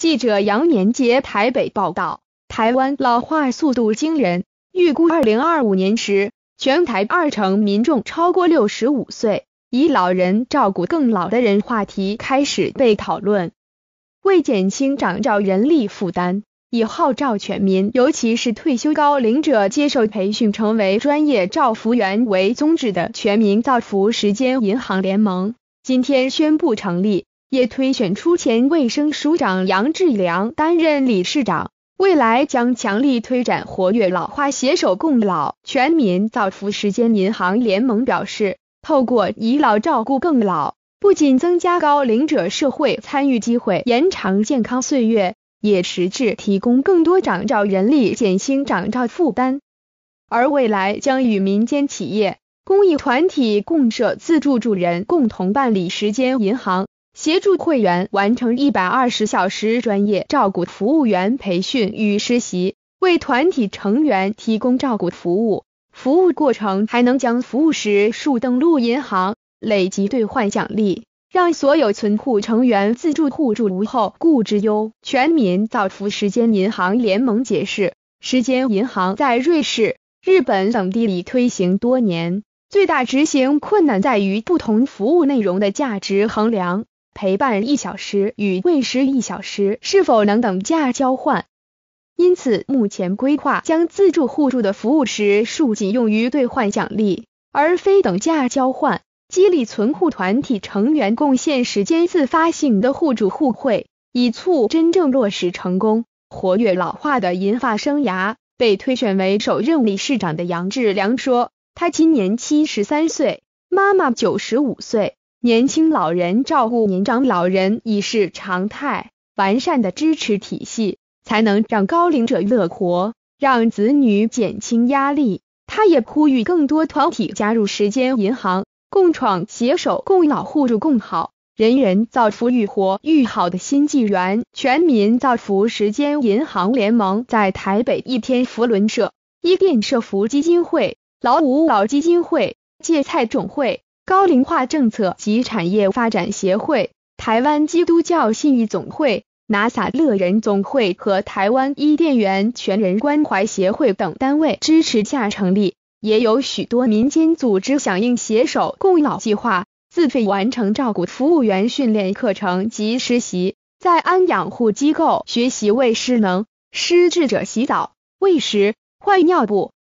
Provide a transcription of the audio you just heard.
记者杨年杰台北报道，台湾老化速度惊人，预估2025年时，全台20%民众超过65岁，以老人照顾更老的人话题开始被讨论。为减轻长照人力负担，以号召全民，尤其是退休高龄者接受培训成为专业照服员为宗旨的全民造福时间银行联盟，今天宣布成立，也推选出前卫生署长杨志良担任理事长，未来将强力推展活跃老化携手共老。全民造福时间银行联盟表示，透过以老照顾更老，不仅增加高龄者社会参与机会，延长健康岁月，也实质提供更多长照人力，减轻长照负担。而未来将与民间企业、公益团体共设自助助人，共同办理时间银行，协助会员完成120小时专业照顾服务员培训与实习，为团体成员提供照顾服务。服务过程还能将服务时数登录银行，累积兑换奖励，让所有存户成员自助互助无后顾之忧。全民造福时间银行联盟解释，时间银行在瑞士、日本等地里推行多年，最大执行困难在于不同服务内容的价值衡量，陪伴1小时与喂食1小时是否能等价交换。因此目前规划将自助互助的服务时数仅用于兑换奖励，而非等价交换，激励存户团体成员贡献时间自发性的互助互惠，以促真正落实成功活跃老化的银发生涯。被推选为首任理事长的杨志良说，他今年73岁，妈妈95岁，年轻老人照顾年长老人已是常态，完善的支持体系才能让高龄者乐活，让子女减轻压力。他也呼吁更多团体加入时间银行，共创携手共老互助共好，人人造福愈活愈好的新纪元。全民造福时间银行联盟在台北一天福伦社、伊甸社福基金会、老五老基金会、芥菜种会、高龄化政策及产业发展协会、台湾基督教信义总会、拿撒勒人总会和台湾伊甸园全人关怀协会等单位支持下成立，也有许多民间组织响应携手共老计划，自费完成照顾服务员训练课程及实习，在安养护机构学习为失能、失智者洗澡、喂食、换尿布、